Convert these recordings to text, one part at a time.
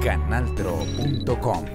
canaltro.com.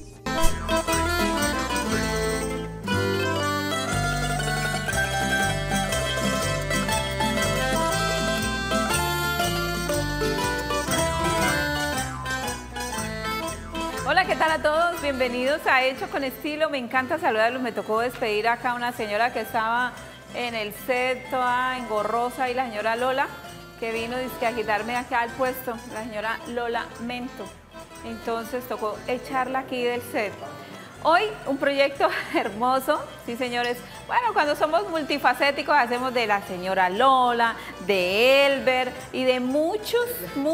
Hola, ¿qué tal a todos? Bienvenidos a Hecho con Estilo. Me encanta saludarlos. Me tocó despedir acá a una señora que estaba en el set toda engorrosa, y la señora Lola, que vino dizque, a quitarme acá al puesto, la señora Lola Mento. Entonces tocó echarla aquí del set. Hoy un proyecto hermoso, sí señores. Bueno, cuando somos multifacéticos hacemos de la señora Lola, de Elber y de muchos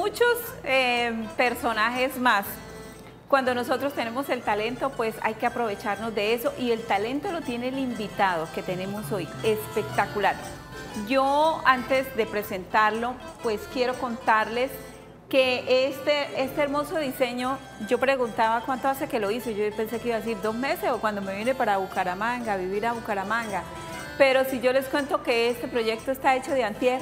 personajes más. Cuando nosotros tenemos el talento, pues hay que aprovecharnos de eso, y el talento lo tiene el invitado que tenemos hoy, espectacular. Yo, antes de presentarlo, pues quiero contarles que este hermoso diseño, yo preguntaba cuánto hace que lo hice. Yo pensé que iba a decir 2 meses, o cuando me vine para Bucaramanga, a vivir a Bucaramanga. Pero si yo les cuento que este proyecto está hecho de antier,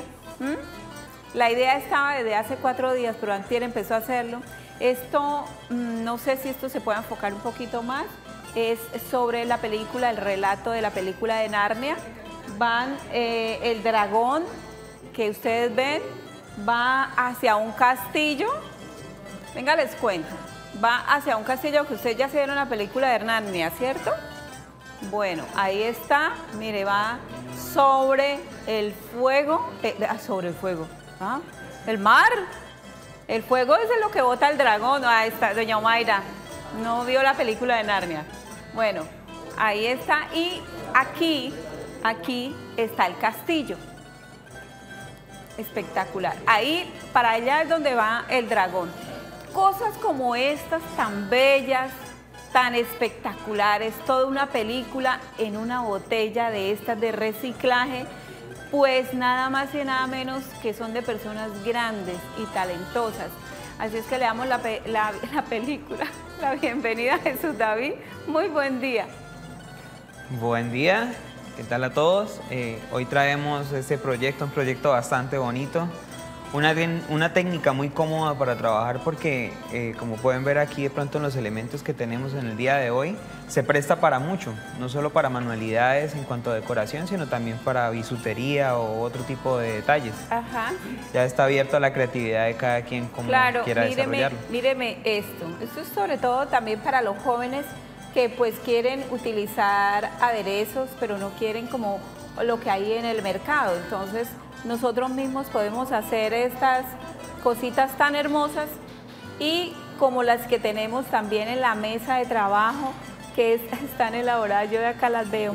la idea estaba desde hace 4 días, pero antier empezó a hacerlo. Esto, no sé si esto se puede enfocar un poquito más, es sobre la película, el relato de la película de Narnia. Van, el dragón que ustedes ven va hacia un castillo. Venga, les cuento. Va hacia un castillo que ustedes ya se vieron la película de Narnia, ¿cierto? Bueno, ahí está, mire, va sobre el fuego, sobre el fuego, el mar. El fuego es lo que bota el dragón. Ahí está, doña Omaira, no vio la película de Narnia. Bueno, ahí está, y aquí está el castillo. Espectacular. Ahí, para allá es donde va el dragón. Cosas como estas, tan bellas, tan espectaculares, toda una película en una botella de estas de reciclaje, pues nada más y nada menos que son de personas grandes y talentosas. Así es que le damos la película, la bienvenida a Jesús David. Muy buen día. Buen día, ¿qué tal a todos? Hoy traemos este proyecto, un proyecto bastante bonito, una técnica muy cómoda para trabajar, porque como pueden ver aquí de pronto en los elementos que tenemos en el día de hoy, se presta para mucho, no solo para manualidades en cuanto a decoración, sino también para bisutería o otro tipo de detalles. Ajá. Ya está abierto a la creatividad de cada quien como quiera desarrollarlo. Míreme esto es sobre todo también para los jóvenes que pues quieren utilizar aderezos, pero no quieren como lo que hay en el mercado. Entonces nosotros mismos podemos hacer estas cositas tan hermosas, y como las que tenemos también en la mesa de trabajo, que están elaboradas, yo de acá las veo.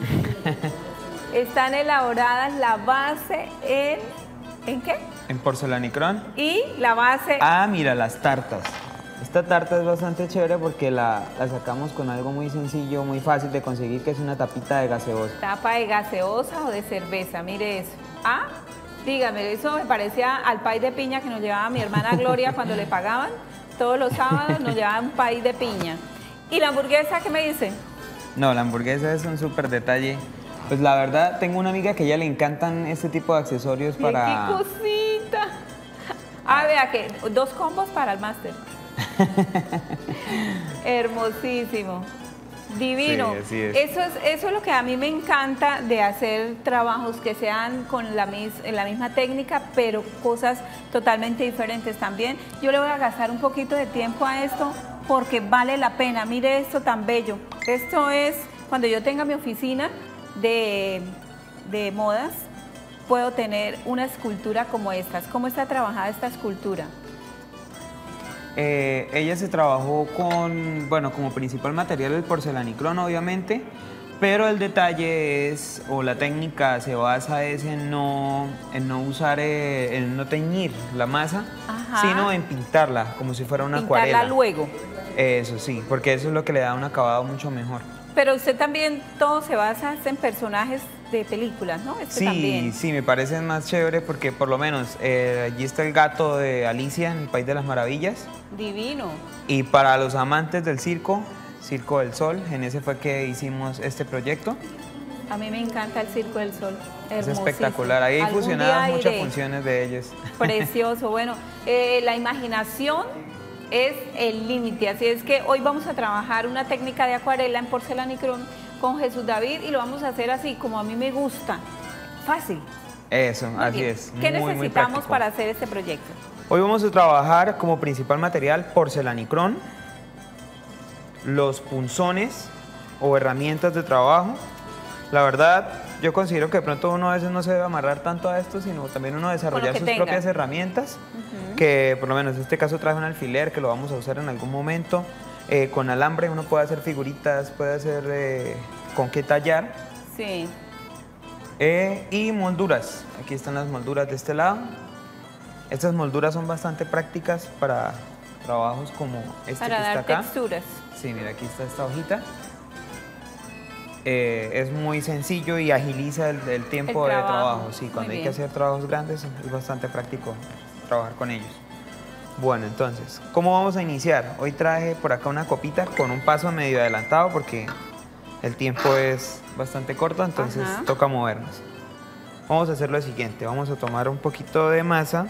Están elaboradas la base ¿en qué? En porcelanicrón. Y la base... Ah, mira, las tartas. Esta tarta es bastante chévere porque la sacamos con algo muy sencillo, muy fácil de conseguir, que es una tapita de gaseosa. ¿Tapa de gaseosa o de cerveza? Mire eso. Ah, dígame, eso me parecía al pay de piña que nos llevaba mi hermana Gloria cuando le pagaban. Todos los sábados nos llevaba un pay de piña. ¿Y la hamburguesa qué me dice? No, la hamburguesa es un súper detalle. Pues la verdad, tengo una amiga que a ella le encantan este tipo de accesorios para... ¡Qué cosita! Ah, vea que 2 combos para el máster. Hermosísimo. Divino. Sí, así es. Eso es lo que a mí me encanta de hacer trabajos que sean con la misma técnica, pero cosas totalmente diferentes también. Yo le voy a gastar un poquito de tiempo a esto porque vale la pena. Mire esto tan bello. Esto es, cuando yo tenga mi oficina de modas, puedo tener una escultura como estas. ¿Cómo está trabajada esta escultura? Ella se trabajó con, bueno, como principal material el porcelanicrón, obviamente, pero el detalle es, o la técnica se basa en no usar, en no teñir la masa, sino en pintarla como si fuera una acuarela. Pintarla luego. Eso sí, porque eso es lo que le da un acabado mucho mejor. Pero usted también, todo se basa en personajes de películas, ¿no? Sí, también. Sí, me parece más chévere porque por lo menos allí está el gato de Alicia en el País de las Maravillas. Divino. Y para los amantes del circo, Circo del Sol, en ese fue que hicimos este proyecto. A mí me encanta el Circo del Sol. Es espectacular, ahí hay fusionadas muchas funciones de ellos. Precioso, bueno, la imaginación es el límite. Así es que hoy vamos a trabajar una técnica de acuarela en porcelanicrón con Jesús David y lo vamos a hacer así como a mí me gusta, fácil. Eso, Muy así bien. es. ¿Qué muy necesitamos práctico. para hacer este proyecto? Hoy vamos a trabajar como principal material porcelanicrón, los punzones o herramientas de trabajo. La verdad, yo considero que de pronto uno a veces no se debe amarrar tanto a esto, sino también uno desarrollar sus propias herramientas, que por lo menos en este caso traje un alfiler que lo vamos a usar en algún momento. Con alambre uno puede hacer figuritas, puede hacer con qué tallar. Sí. Y molduras. Aquí están las molduras de este lado. Estas molduras son bastante prácticas para trabajos como este Para que está dar acá. texturas. Sí, mira, aquí está esta hojita. Es muy sencillo y agiliza el tiempo de trabajo. Sí, cuando hay que hacer trabajos grandes es bastante práctico trabajar con ellos. Bueno, entonces, ¿cómo vamos a iniciar? Hoy traje por acá una copita con un paso medio adelantado porque el tiempo es bastante corto, entonces toca movernos. Vamos a hacer lo siguiente, vamos a tomar un poquito de masa.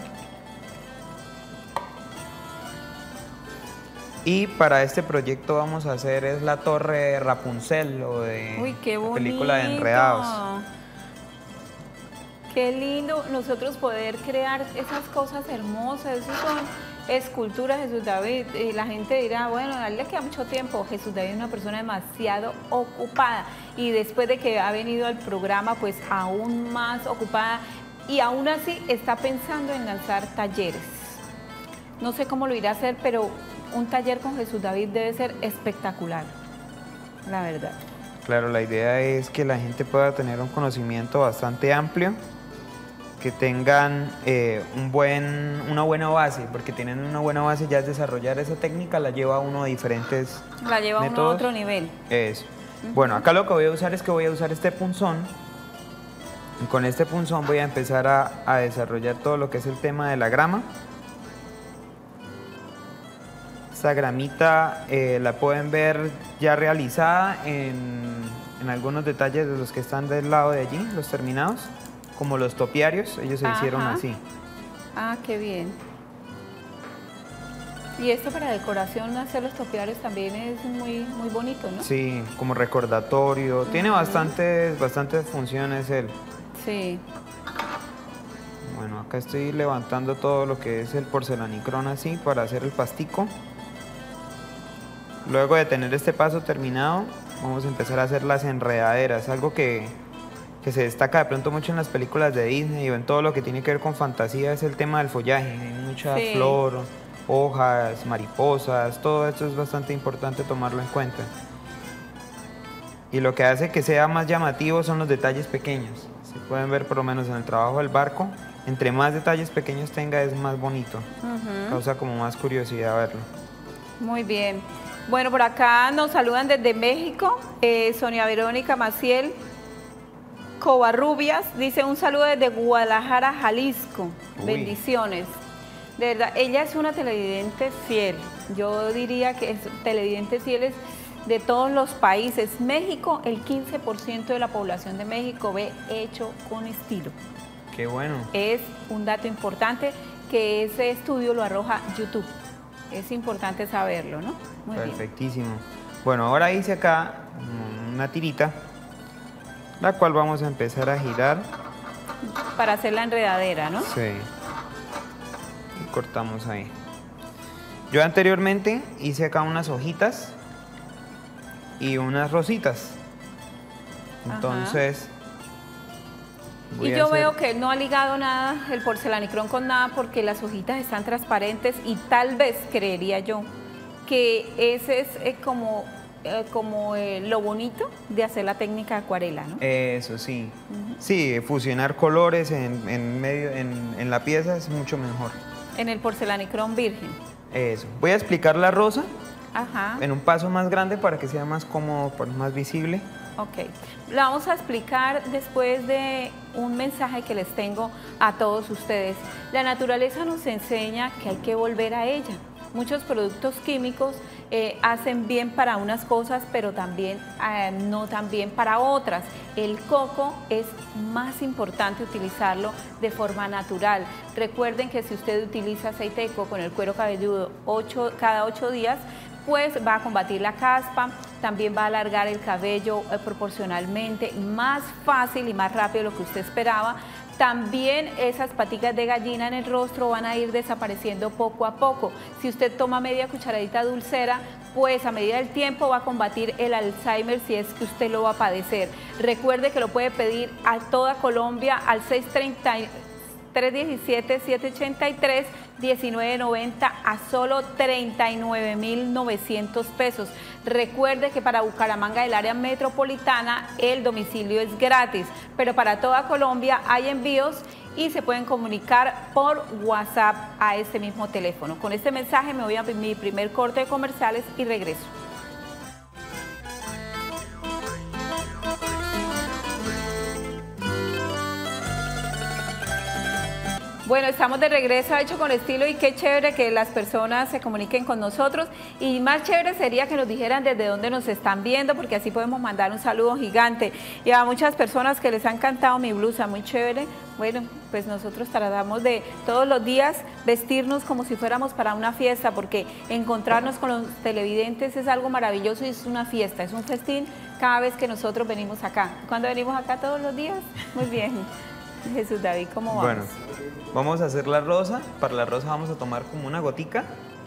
Y para este proyecto vamos a hacer es la torre Rapunzel o de Uy, qué la película de Enredados. Qué lindo nosotros poder crear esas cosas hermosas, esos son esculturas de Jesús David. La gente dirá, bueno, a él le queda mucho tiempo. Jesús David es una persona demasiado ocupada y después de que ha venido al programa, pues aún más ocupada y aún así está pensando en lanzar talleres. No sé cómo lo irá a hacer, pero un taller con Jesús David debe ser espectacular, la verdad. Claro, la idea es que la gente pueda tener un conocimiento bastante amplio, que tengan una buena base, porque tienen una buena base ya es desarrollar esa técnica, la lleva uno a diferentes métodos. La lleva uno a otro nivel. Eso. Bueno, acá lo que voy a usar es que voy a usar este punzón. Y con este punzón voy a empezar a desarrollar todo lo que es el tema de la grama. Esta gramita la pueden ver ya realizada en algunos detalles de los que están del lado de allí, los terminados, como los topiarios, ellos se hicieron así. Ah, qué bien. Y esto para decoración, hacer los topiarios también es muy bonito, ¿no? Sí, como recordatorio, tiene bastantes funciones él. Sí. Bueno, acá estoy levantando todo lo que es el porcelanicrón así para hacer el pastico. Luego de tener este paso terminado, vamos a empezar a hacer las enredaderas, algo que se destaca de pronto mucho en las películas de Disney o en todo lo que tiene que ver con fantasía, es el tema del follaje. Hay mucha flor, hojas, mariposas, todo esto es bastante importante tomarlo en cuenta. Y lo que hace que sea más llamativo son los detalles pequeños. Se pueden ver por lo menos en el trabajo del barco, entre más detalles pequeños tenga es más bonito, causa como más curiosidad verlo. Muy bien. Bueno, por acá nos saludan desde México, Sonia Verónica Maciel Covarrubias, dice un saludo desde Guadalajara, Jalisco. Uy. Bendiciones. De verdad, ella es una televidente fiel. Yo diría que es televidente fiel de todos los países. México, el 15% de la población de México ve hecho con estilo. Qué bueno. Es un dato importante que ese estudio lo arroja YouTube. Es importante saberlo, ¿no? Muy perfectísimo. Bien. Bueno, ahora hice acá una tirita, la cual vamos a empezar a girar. Para hacer la enredadera, ¿no? Sí. Y cortamos ahí. Yo anteriormente hice acá unas hojitas y unas rositas. Entonces... Y yo veo que no ha ligado nada el porcelanicrón con nada porque las hojitas están transparentes y tal vez creería yo que ese es como lo bonito de hacer la técnica de acuarela, ¿no? Eso sí. Sí, fusionar colores en la pieza es mucho mejor. En el porcelanicrón virgen. Eso. Voy a explicar la rosa en un paso más grande para que sea más cómodo, más visible. Ok, la vamos a explicar después de un mensaje que les tengo a todos ustedes. La naturaleza nos enseña que hay que volver a ella, muchos productos químicos hacen bien para unas cosas, pero también no tan bien para otras. El coco es más importante utilizarlo de forma natural. Recuerden que si usted utiliza aceite de coco en el cuero cabelludo cada 8 días, pues va a combatir la caspa, también va a alargar el cabello proporcionalmente, más fácil y más rápido de lo que usted esperaba. También esas paticas de gallina en el rostro van a ir desapareciendo poco a poco. Si usted toma media cucharadita dulcera, pues a medida del tiempo va a combatir el Alzheimer si es que usted lo va a padecer. Recuerde que lo puede pedir a toda Colombia al 317-783-1990 a solo 39.900 pesos. Recuerde que para Bucaramanga, el área metropolitana, el domicilio es gratis, pero para toda Colombia hay envíos y se pueden comunicar por WhatsApp a este mismo teléfono. Con este mensaje me voy a mi primer corte de comerciales y regreso. Bueno, estamos de regreso a Hecho con Estilo y qué chévere que las personas se comuniquen con nosotros y más chévere sería que nos dijeran desde dónde nos están viendo porque así podemos mandar un saludo gigante. Y a muchas personas que les ha encantado mi blusa, muy chévere. Bueno, pues nosotros tratamos de todos los días vestirnos como si fuéramos para una fiesta porque encontrarnos con los televidentes es algo maravilloso y es una fiesta, es un festín cada vez que nosotros venimos acá. ¿Cuándo venimos acá? ¿Todos los días? Muy bien. Jesús David, ¿cómo vamos? Bueno, vamos a hacer la rosa. Para la rosa vamos a tomar como una gotica.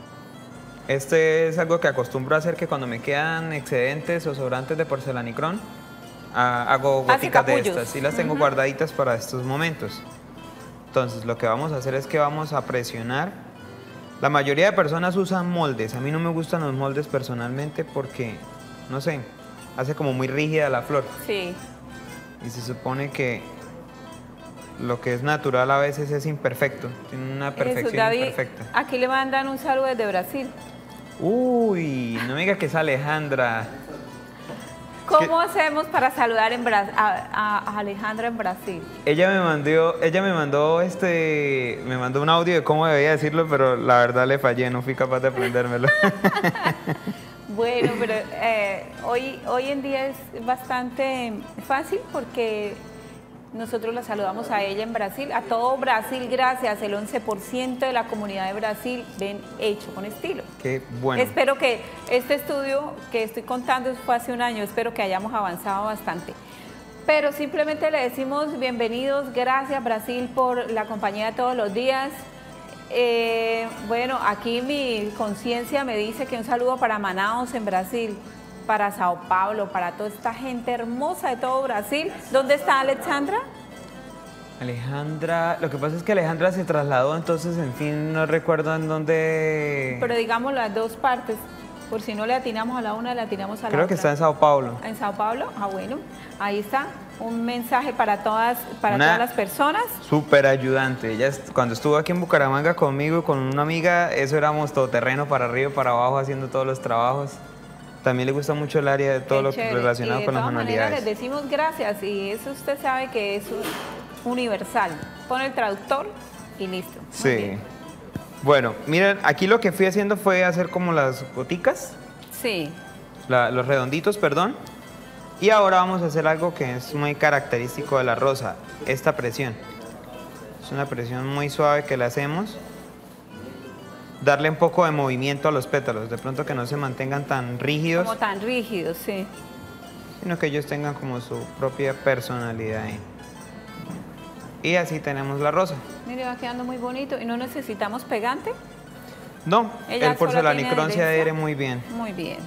Este es algo que acostumbro a hacer, que cuando me quedan excedentes o sobrantes de porcelanicrón, hago goticas de estas y las tengo guardaditas para estos momentos. Entonces lo que vamos a hacer es que vamos a presionar. La mayoría de personas usan moldes. A mí no me gustan los moldes personalmente porque, no sé, hace como muy rígida la flor. Sí. Y se supone que lo que es natural a veces es imperfecto, tiene una perfección David, imperfecta. Aquí le mandan un saludo desde Brasil. Uy, no me diga que es Alejandra. ¿Cómo hacemos para saludar a Alejandra en Brasil? Ella me mandó un audio de cómo debía decirlo, pero la verdad le fallé, no fui capaz de aprendérmelo. Bueno, pero hoy en día es bastante fácil porque nosotros la saludamos a ella en Brasil, a todo Brasil, gracias, el 11% de la comunidad de Brasil ven Hecho con Estilo. Qué bueno. Espero que este estudio que estoy contando fue hace un año, espero que hayamos avanzado bastante. Pero simplemente le decimos bienvenidos, gracias Brasil por la compañía de todos los días. Bueno, aquí mi conciencia me dice que un saludo para Manaus en Brasil, para Sao Paulo, para toda esta gente hermosa de todo Brasil. ¿Dónde está Alexandra? Alejandra, lo que pasa es que Alejandra se trasladó, entonces en fin no recuerdo en dónde. Pero digamos las dos partes, por si no le atinamos a la una, le atinamos a la otra. Creo que está en Sao Paulo. ¿En Sao Paulo? Ah, bueno, ahí está. Un mensaje para todas las personas. Súper ayudante. Ella cuando estuvo aquí en Bucaramanga conmigo y con una amiga, eso éramos todoterreno, para arriba y para abajo, haciendo todos los trabajos. También le gusta mucho el área de todo lo que relacionado con las manualidades. Les decimos gracias y eso usted sabe que es universal. Pone el traductor y listo. Sí. Bien. Bueno, miren, aquí lo que fui haciendo fue hacer como las goticas. Sí. Los redonditos, perdón. Y ahora vamos a hacer algo que es muy característico de la rosa, esta presión. Es una presión muy suave que le hacemos. Darle un poco de movimiento a los pétalos, de pronto que no se mantengan tan rígidos. Como tan rígidos, sí. Sino que ellos tengan como su propia personalidad ahí. Y así tenemos la rosa. Mire, va quedando muy bonito. ¿Y no necesitamos pegante? No, el porcelanicrón se adhiere muy bien. Muy bien.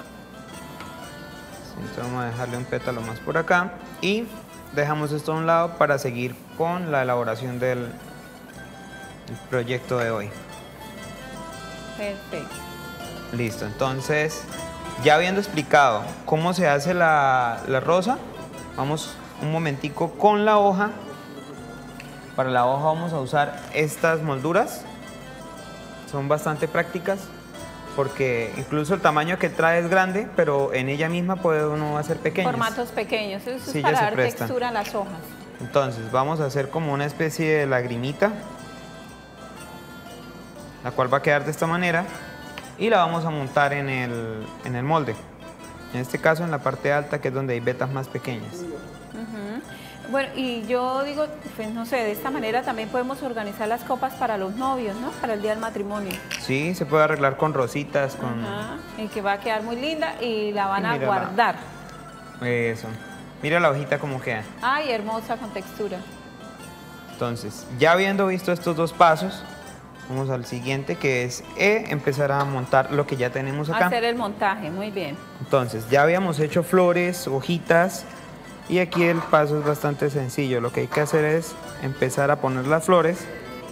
Entonces vamos a dejarle un pétalo más por acá y dejamos esto a un lado para seguir con la elaboración del proyecto de hoy. Perfecto. Listo, entonces ya habiendo explicado cómo se hace la rosa, vamos un momentico con la hoja. Para la hoja vamos a usar estas molduras, son bastante prácticas porque incluso el tamaño que trae es grande, pero en ella misma puede uno hacer pequeños. Formatos pequeños, eso sí, es para dar textura a las hojas. Entonces vamos a hacer como una especie de lagrimita, la cual va a quedar de esta manera. y la vamos a montar en el molde. En este caso en la parte alta, que es donde hay vetas más pequeñas. Bueno, y yo digo, pues no sé, de esta manera también podemos organizar las copas para los novios, ¿no? Para el día del matrimonio. Sí, se puede arreglar con rositas, con... Y que va a quedar muy linda y la van a mírala. guardar. Eso. Mira la hojita cómo queda. Ay, hermosa con textura. Entonces, ya habiendo visto estos dos pasos, vamos al siguiente, que es empezar a montar lo que ya tenemos acá. Hacer el montaje, muy bien. Entonces, ya habíamos hecho flores, hojitas, y aquí el paso es bastante sencillo. Lo que hay que hacer es empezar a poner las flores.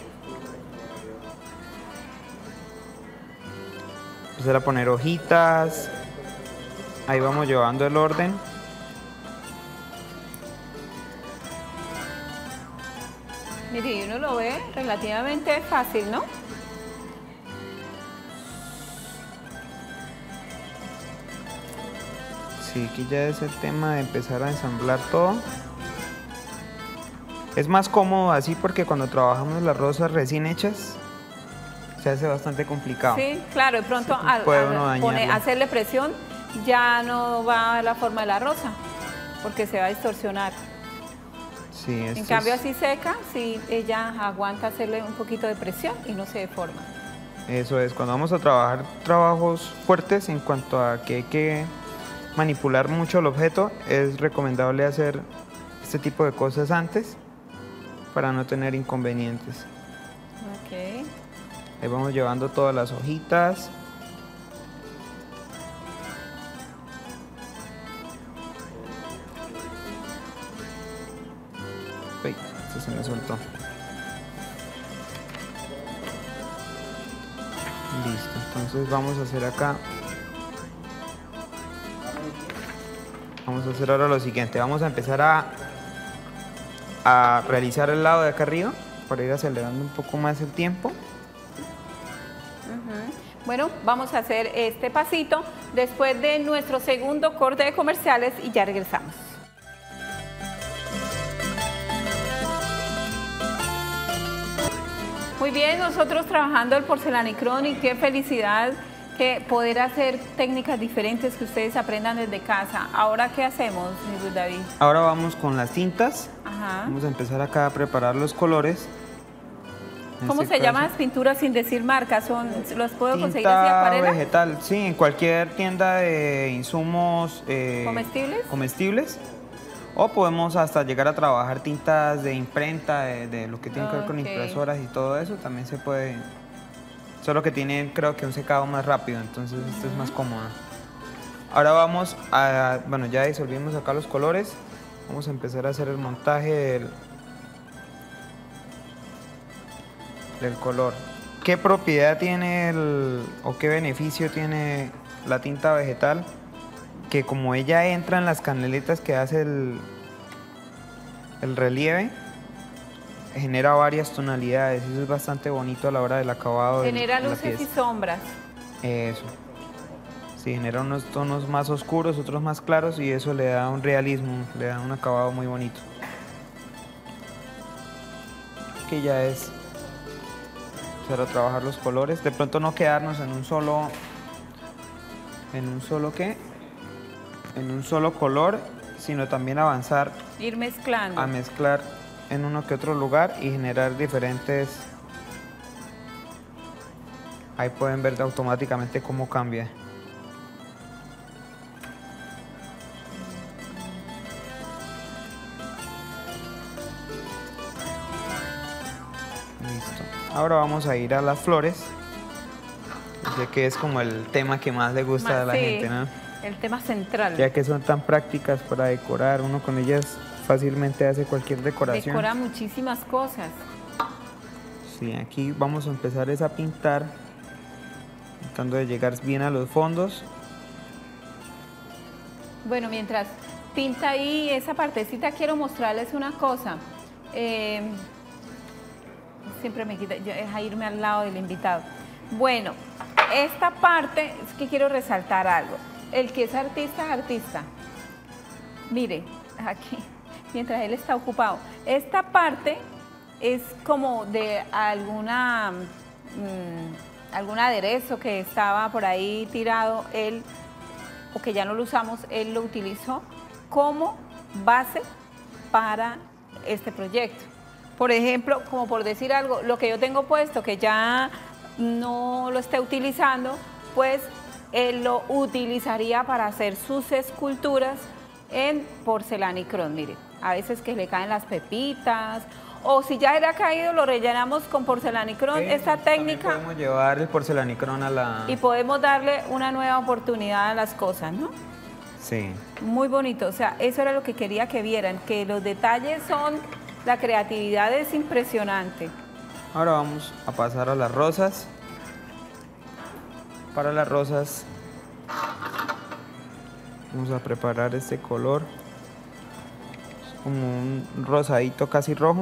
Empezar a poner hojitas. Ahí vamos llevando el orden. Mire, y uno lo ve relativamente fácil, ¿no? Sí, aquí ya es el tema de empezar a ensamblar todo. Es más cómodo así porque cuando trabajamos las rosas recién hechas se hace bastante complicado. Sí, claro, de pronto Sí, al puede uno dañarla. hacerle presión ya no va a la forma de la rosa, porque se va a distorsionar. Sí, En cambio así seca, sí, ella aguanta hacerle un poquito de presión y no se deforma. Eso es, cuando vamos a trabajar trabajos fuertes en cuanto a que hay que manipular mucho el objeto, es recomendable hacer este tipo de cosas antes para no tener inconvenientes. Ok. Ahí vamos llevando todas las hojitas. Uy, esto se me soltó. Listo, entonces vamos a hacer acá. Vamos a hacer ahora lo siguiente. Vamos a empezar a realizar el lado de acá arriba para ir acelerando un poco más el tiempo. Bueno, vamos a hacer este pasito después de nuestro segundo corte de comerciales y ya regresamos. Muy bien, nosotros trabajando el porcelanicrón y qué felicidad que poder hacer técnicas diferentes que ustedes aprendan desde casa. ¿Ahora qué hacemos, Luis David? Ahora vamos con las tintas. Ajá. Vamos a empezar acá a preparar los colores. En ¿Cómo este se llaman caso, las pinturas sin decir marcas? ¿Los puedo conseguir así tinta acuarela? vegetal, sí, en cualquier tienda de insumos ¿Comestibles? comestibles. O podemos hasta llegar a trabajar tintas de imprenta, de lo que tiene que ver con Ok. impresoras y todo eso, también se puede. Solo que tiene, creo que un secado más rápido, entonces esto es más cómodo. Ahora vamos a, bueno, ya disolvimos acá los colores. Vamos a empezar a hacer el montaje del color. ¿Qué propiedad tiene o qué beneficio tiene la tinta vegetal? Que como ella entra en las canaletas que hace el relieve, genera varias tonalidades y eso es bastante bonito a la hora del acabado. Genera de la luces y pieza. sombras. Eso. Sí, genera unos tonos más oscuros, otros más claros y eso le da un realismo, le da un acabado muy bonito. Que ya es empezar a trabajar los colores, de pronto no quedarnos en un solo color, sino también avanzar Ir mezclando. a mezclar en uno que otro lugar y generar diferentes. Ahí pueden ver automáticamente cómo cambia. Listo. Ahora vamos a ir a las flores. Sé que es como el tema que más le gusta a la Sí, gente, ¿no? el tema central. Ya que son tan prácticas para decorar, uno con ellas fácilmente hace cualquier decoración. Decora muchísimas cosas. Sí, aquí vamos a empezar es a pintar, tratando de llegar bien a los fondos. Bueno, mientras pinta ahí esa partecita, quiero mostrarles una cosa. Siempre me quita, deja irme al lado del invitado. Bueno, esta parte, es que quiero resaltar algo. El que es artista, es artista. Mire, aquí, mientras él está ocupado. Esta parte es como de alguna algún aderezo que estaba por ahí tirado, él, o que ya no lo usamos, él lo utilizó como base para este proyecto. Por ejemplo, como por decir algo, lo que yo tengo puesto, que ya no lo esté utilizando, pues él lo utilizaría para hacer sus esculturas en porcelanicrón. Mire, a veces que le caen las pepitas, o si ya le ha caído, lo rellenamos con porcelanicrón. Esta técnica. Podemos llevar el porcelanicrón a la... Y podemos darle una nueva oportunidad a las cosas, ¿no? Sí. Muy bonito, o sea, eso era lo que quería que vieran, que los detalles son, la creatividad es impresionante. Ahora vamos a pasar a las rosas. Para las rosas vamos a preparar este color. Es como un rosadito casi rojo.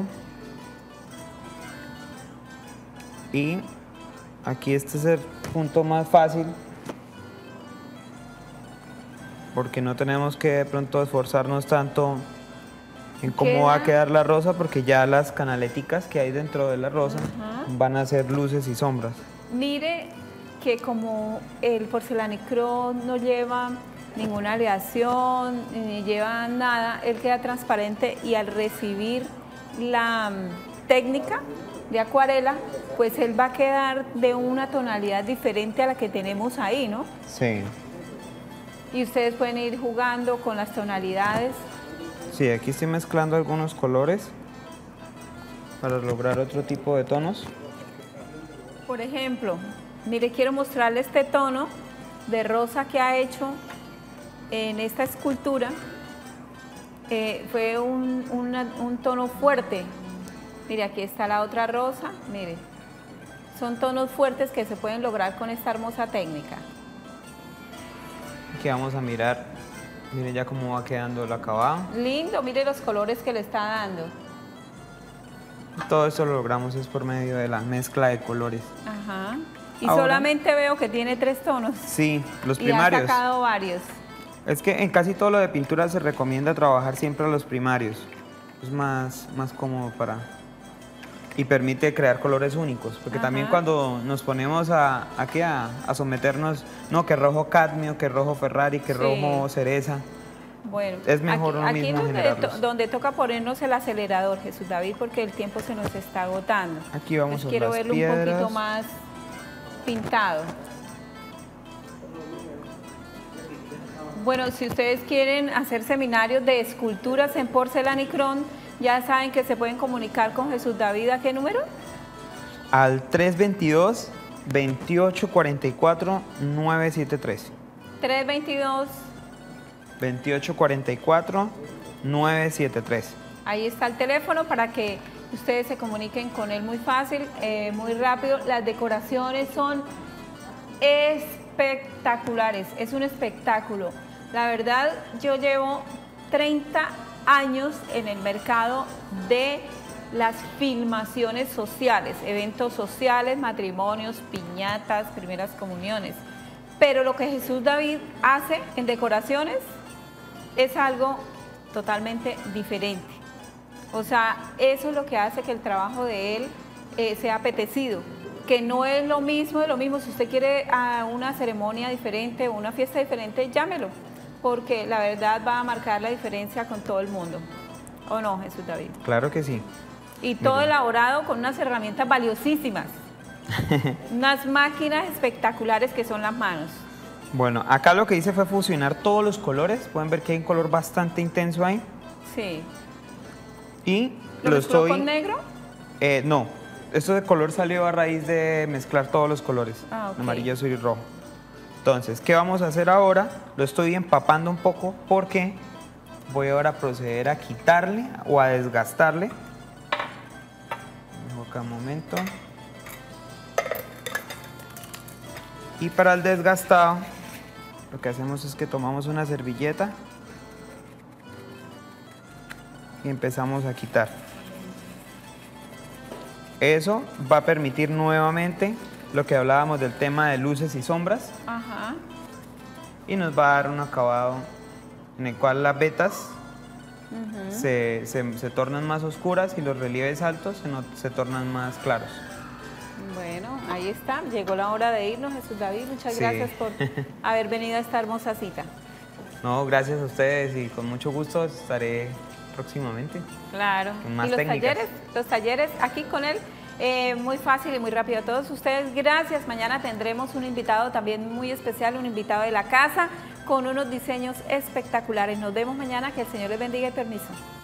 Y aquí este es el punto más fácil, porque no tenemos que de pronto esforzarnos tanto en cómo va a quedar la rosa, porque ya las canaleticas que hay dentro de la rosa van a ser luces y sombras. Mire que como el porcelanicrón no lleva ninguna aleación, ni lleva nada, él queda transparente, y al recibir la técnica de acuarela, pues él va a quedar de una tonalidad diferente a la que tenemos ahí, ¿no? Sí. Y ustedes pueden ir jugando con las tonalidades. Sí, aquí estoy mezclando algunos colores para lograr otro tipo de tonos. Por ejemplo, mire, quiero mostrarle este tono de rosa que ha hecho en esta escultura. Fue un tono fuerte. Mire, aquí está la otra rosa, mire. Son tonos fuertes que se pueden lograr con esta hermosa técnica. Aquí vamos a mirar, miren ya cómo va quedando el acabado. Lindo, mire los colores que le está dando. Todo esto lo logramos es por medio de la mezcla de colores. Ajá. Y ahora, solamente veo que tiene 3 tonos. Sí, los y primarios. Y ha sacado varios. Es que en casi todo lo de pintura se recomienda trabajar siempre los primarios. Es más cómodo para... y permite crear colores únicos, porque también cuando nos ponemos a someternos, no, que rojo cadmio, que rojo Ferrari, que rojo cereza, bueno, es mejor uno mismo generarlos. Donde toca ponernos el acelerador, Jesús David, porque el tiempo se nos está agotando. Aquí vamos a quiero las verlo piedras. un poquito más pintado. Bueno, si ustedes quieren hacer seminarios de esculturas en porcelanicrón, ya saben que se pueden comunicar con Jesús David. ¿A qué número? Al 322-2844-973. 322-2844-973. Ahí está el teléfono para que ustedes se comuniquen con él muy fácil, muy rápido. Las decoraciones son espectaculares, es un espectáculo. La verdad, yo llevo 30 años en el mercado de las filmaciones sociales, eventos sociales, matrimonios, piñatas, primeras comuniones. Pero lo que Jesús David hace en decoraciones es algo totalmente diferente. O sea, eso es lo que hace que el trabajo de él sea apetecido, que no es lo mismo de lo mismo. Si usted quiere una ceremonia diferente o una fiesta diferente, llámelo, porque la verdad va a marcar la diferencia con todo el mundo. ¿O no, Jesús David? Claro que sí. Y todo elaborado con unas herramientas valiosísimas. Unas máquinas espectaculares que son las manos. Bueno, acá lo que hice fue fusionar todos los colores. Pueden ver que hay un color bastante intenso ahí. Sí. Y ¿Lo mezcló con negro? No, esto de color salió a raíz de mezclar todos los colores, okay. Amarillo, azul y rojo. Entonces, ¿qué vamos a hacer ahora? Lo estoy empapando un poco porque voy ahora a proceder a quitarle o a desgastarle. Dejo acá un momento. Y para el desgastado, lo que hacemos es que tomamos una servilleta y empezamos a quitar. Eso va a permitir nuevamente lo que hablábamos del tema de luces y sombras. Ajá. Y nos va a dar un acabado en el cual las vetas se tornan más oscuras y los relieves altos se tornan más claros. Bueno, ahí está. Llegó la hora de irnos, Jesús David. Muchas Sí. gracias por haber venido a esta hermosa cita. No, gracias a ustedes y con mucho gusto estaré próximamente. Claro. Con más y técnicas. los talleres aquí con él, muy fácil y muy rápido. A todos ustedes, gracias. Mañana tendremos un invitado también muy especial, un invitado de la casa con unos diseños espectaculares. Nos vemos mañana. Que el Señor les bendiga y permiso.